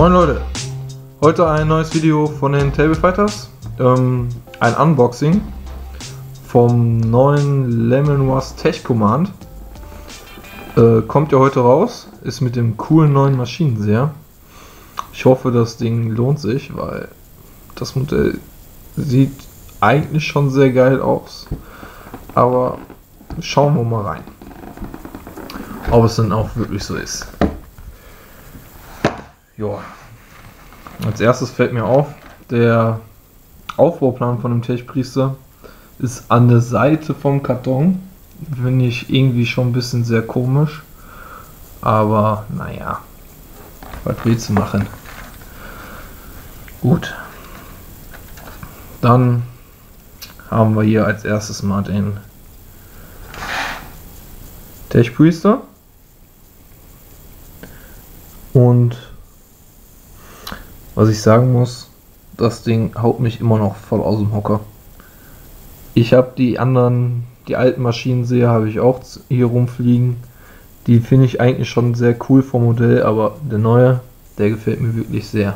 Moin Leute, heute ein neues Video von den Table Fighters, ein Unboxing vom neuen Lemonwas Tech Command. Kommt ja heute raus, ist mit dem coolen neuen Maschinenseher. Ich hoffe, das Ding lohnt sich, weil das Modell sieht eigentlich schon sehr geil aus, aber schauen wir mal rein, ob es dann auch wirklich so ist. Ja, als erstes fällt mir auf, der Aufbauplan von dem Tech-Priester ist an der Seite vom Karton. Finde ich irgendwie schon ein bisschen sehr komisch, aber naja, was willst du machen? Gut, dann haben wir hier als erstes mal den Tech-Priester und was ich sagen muss, das Ding haut mich immer noch voll aus dem Hocker. Ich habe die alten Maschinenseher habe ich auch hier rumfliegen. Die finde ich eigentlich schon sehr cool vom Modell, aber der neue, der gefällt mir wirklich sehr.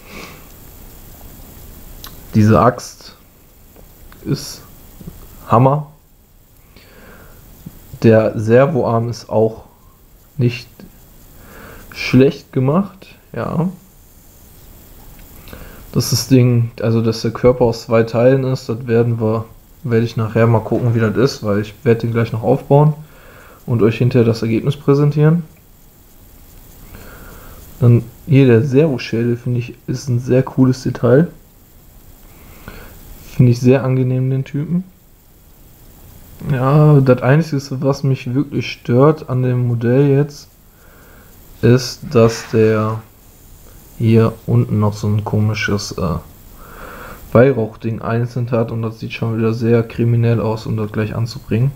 Diese Axt ist Hammer. Der Servoarm ist auch nicht schlecht gemacht, ja. Dass das Ding, also dass der Körper aus zwei Teilen ist, das werde ich nachher mal gucken, wie das ist, weil ich werde den gleich noch aufbauen und euch hinterher das Ergebnis präsentieren. Dann hier der Servoschädel, finde ich, ist ein sehr cooles Detail. Finde ich sehr angenehm, den Typen. Ja, das Einzige, was mich wirklich stört an dem Modell jetzt, ist, dass der hier unten noch so ein komisches Weihrauchding einzeln hat und das sieht schon wieder sehr kriminell aus, um das gleich anzubringen.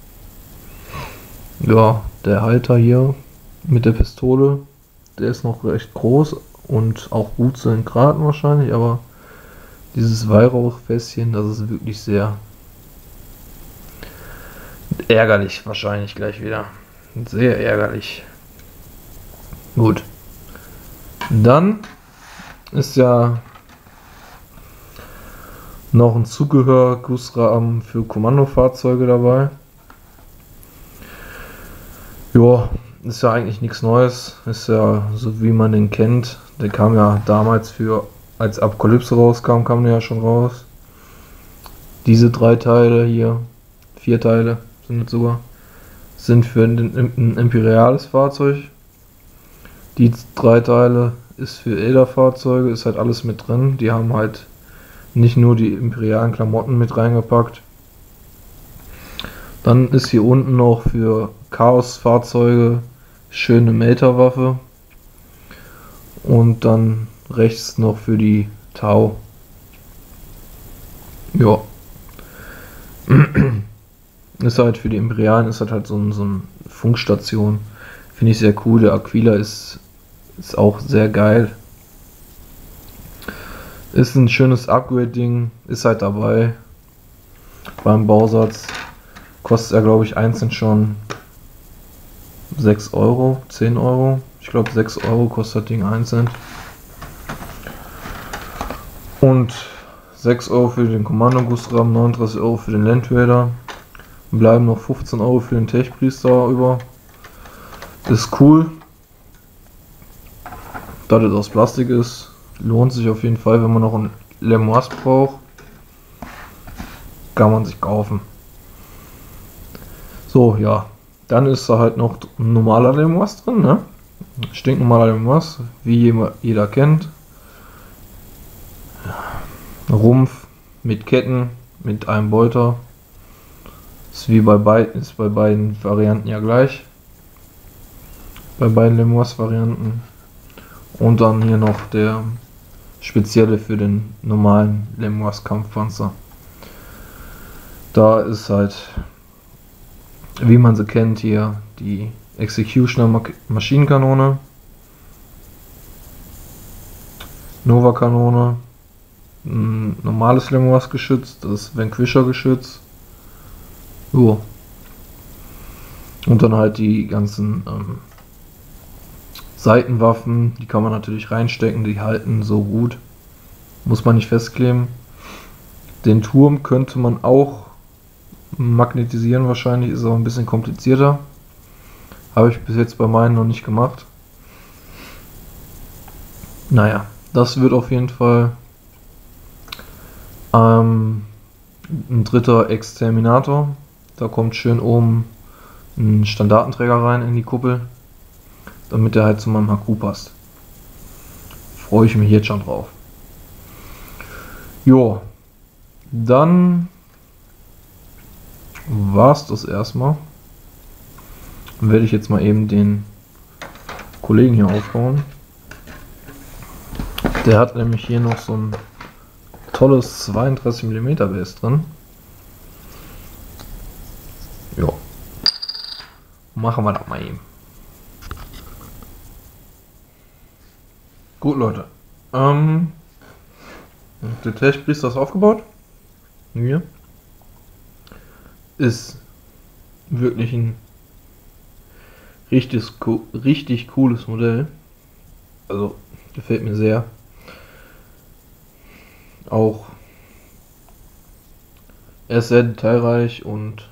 Ja, der Halter hier mit der Pistole, der ist noch recht groß und auch gut zu den Graten wahrscheinlich, aber dieses Weihrauchfässchen, das ist wirklich sehr ärgerlich wahrscheinlich gleich wieder. Sehr ärgerlich. Gut. Dann ist ja noch ein Zubehör-Gussrahmen für Kommandofahrzeuge dabei. Ja, ist ja eigentlich nichts Neues. Ist ja so, wie man den kennt. Der kam ja damals als Apokalypse rauskam, kam der ja schon raus. Diese 3 Teile hier, 4 Teile sind es sogar, sind für ein imperiales Fahrzeug. Die 3 Teile ist für Elder-Fahrzeuge, ist halt alles mit drin. Die haben halt nicht nur die imperialen Klamotten mit reingepackt. Dann ist hier unten noch für Chaos-Fahrzeuge schöne Melterwaffe. Und dann rechts noch für die Tau. Ja. Ist halt für die Imperialen, ist halt so eine Funkstation. Finde ich sehr cool. Der Aquila ist auch sehr geil. Ist ein schönes Upgrade-Ding, ist halt dabei. Beim Bausatz kostet er, glaube ich, einzeln schon 6 Euro, 10 Euro. Ich glaube 6 Euro kostet das Ding einzeln. Und 6 Euro für den Kommandogussrahmen, 39 Euro für den Land Raider. Bleiben noch 15 Euro für den Tech-Priester über. Ist cool. Da das aus Plastik ist, lohnt sich auf jeden Fall, wenn man noch ein Lemonwas braucht, kann man sich kaufen. So, ja, dann ist da halt noch ein normaler Lemonwas drin, ne? Stinknormaler Lemonwas, wie jeder kennt. Rumpf mit Ketten, mit einem Bolter. Ist wie bei beiden Varianten ja gleich. Bei beiden Lemonwas Varianten. Und dann hier noch der spezielle für den normalen Lemonwas Kampfpanzer. Da ist halt, wie man sie kennt, hier die Executioner Maschinenkanone, Nova Kanone, ein normales Lemonwas Geschütz, das Vanquisher Geschütz. So. Und dann halt die ganzen Seitenwaffen, die kann man natürlich reinstecken, die halten so gut. Muss man nicht festkleben. Den Turm könnte man auch magnetisieren wahrscheinlich, ist auch ein bisschen komplizierter. Habe ich bis jetzt bei meinen noch nicht gemacht. Naja, das wird auf jeden Fall ein dritter Exterminator. Da kommt schön oben ein Standardenträger rein in die Kuppel, damit der halt zu meinem HQ passt. Freue ich mich jetzt schon drauf. Jo, dann war's das erstmal. Dann werde ich jetzt mal eben den Kollegen hier aufbauen. Der hat nämlich hier noch so ein tolles 32 mm Base drin. Jo. Machen wir das mal eben. Gut, Leute. Der Tech-Priester ist aufgebaut. Hier. Ist wirklich ein richtig cooles Modell. Also, gefällt mir sehr. Auch er ist sehr detailreich und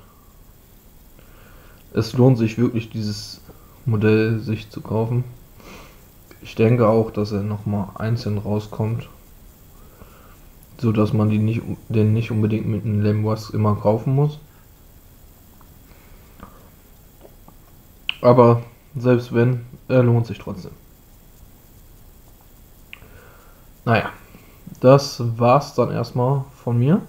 es lohnt sich wirklich, dieses Modell sich zu kaufen. Ich denke auch, dass er nochmal einzeln rauskommt, so dass man den nicht unbedingt mit einem Lemwas immer kaufen muss. Aber selbst wenn, er lohnt sich trotzdem. Naja, das war's dann erstmal von mir.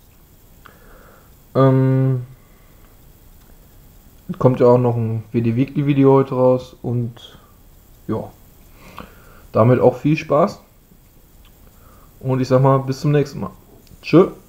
Kommt ja auch noch ein WD Weekly Video heute raus und ja, damit auch viel Spaß und ich sag mal bis zum nächsten Mal. Tschö.